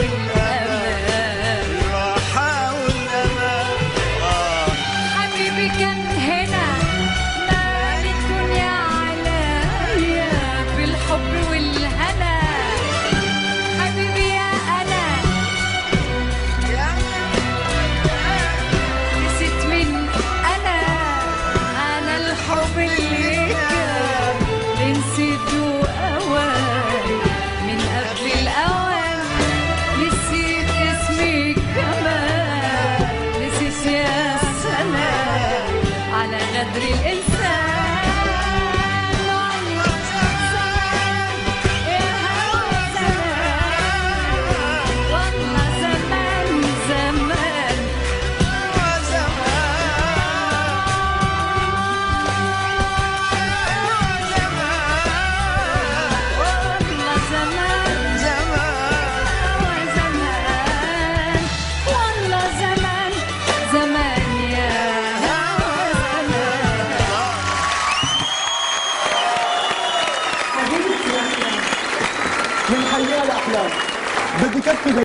والأمان. الراحة والأمان. حبيبي كان هنا مال الدنيا عليا بالحب والهنا. حبيبي يا أنا نسيت من أنا الحب اللي كان نسيته أوان من قبل الأوان. نسيت اسمي كمان، نسيت يا سلام على غدر الإنسان. والله زمان زمان والله زمان زمان والله زمان زمان يا زمان. من حياة الأحلام بدي كتب